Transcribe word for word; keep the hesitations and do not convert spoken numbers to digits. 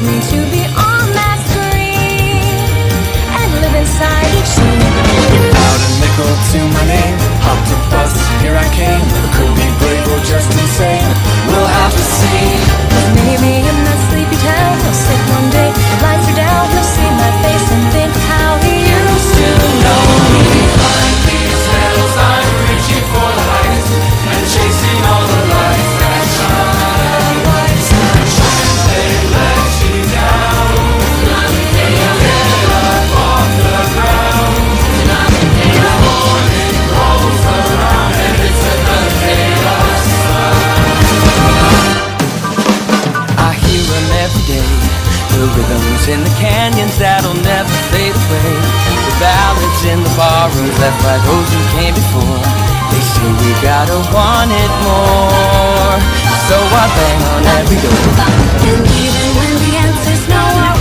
me to be on that screen and live inside each scene. Without a nickel to my name, hopped a bus, here I came. I could be brave or just insane, we'll have to see. Cause maybe in that sleepy town I'll sit one day, the lights are down, you'll see my face and think how he used to know me. Behind these hills I'm reaching for the lights and chasing all the lights that shine. When they let you down, get up off the ground. The morning rolls around and it's another day of sun. I hear them every day, the rhythms in the canyons that'll never fade away, the ballads in the barrooms left by those who came before. They say we gotta want it more, so I bang on every door. And even when the answer's no, I